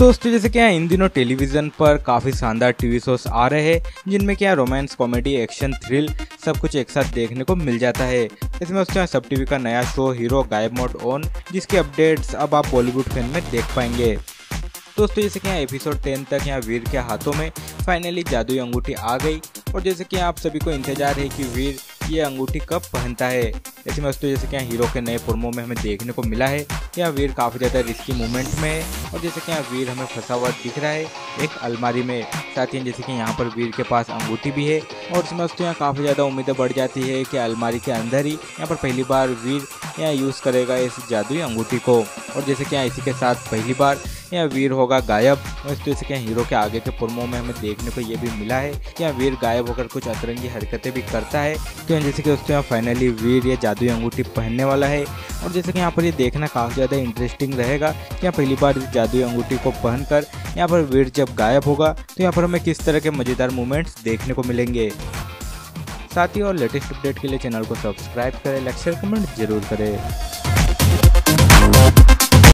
दोस्तों जैसे क्या इन दिनों टेलीविज़न पर काफ़ी शानदार टीवी शोज आ रहे हैं जिनमें क्या रोमांस, कॉमेडी, एक्शन, थ्रिल सब कुछ एक साथ देखने को मिल जाता है। इसमें उसके सब टीवी का नया show hero Gayab mode on, जिसके अपडेट्स अब आप बॉलीवुड फिल्म में देख पाएंगे। दोस्तों जैसे कि यहाँ एपिसोड 10 तक यहाँ वीर के हाथों में फाइनली जादुई अंगूठी आ गई और जैसे कि आप सभी को इंतजार है कि वीर ये अंगूठी कब पहनता है। ऐसे में दोस्तों जैसे कि यहाँ हीरो के नए प्रोमो में हमें देखने को मिला है यहाँ वीर काफ़ी ज़्यादा रिस्की मूवमेंट में है और जैसे कि यहाँ वीर हमें फंसा हुआ दिख रहा है एक अलमारी में। साथ ही जैसे कि यहाँ पर वीर के पास अंगूठी भी है और इसमें दोस्तों यहाँ काफ़ी ज़्यादा उम्मीदें बढ़ जाती है कि अलमारी के अंदर ही यहाँ पर पहली बार वीर यहाँ यूज़ करेगा इस जादुई अंगूठी को और जैसे कि यहाँ इसी के साथ पहली बार यहाँ वीर होगा गायब। इस तरह से क्या हीरो के आगे के प्रोमो में हमें देखने को ये भी मिला है कि यहाँ वीर गायब होकर कुछ अतरंगी हरकतें भी करता है। तो जैसे कि दोस्तों यहाँ फाइनली वीर ये जादुई अंगूठी पहनने वाला है और जैसे कि यहाँ पर ये देखना काफ़ी ज़्यादा इंटरेस्टिंग रहेगा कि यहाँ पहली बार इस जादुई अंगूठी को पहनकर यहाँ पर वीर जब गायब होगा तो यहाँ पर हमें किस तरह के मज़ेदार मोमेंट्स देखने को मिलेंगे। साथ ही और लेटेस्ट अपडेट के लिए चैनल को सब्सक्राइब करें, लाइक शेयर कमेंट जरूर करें।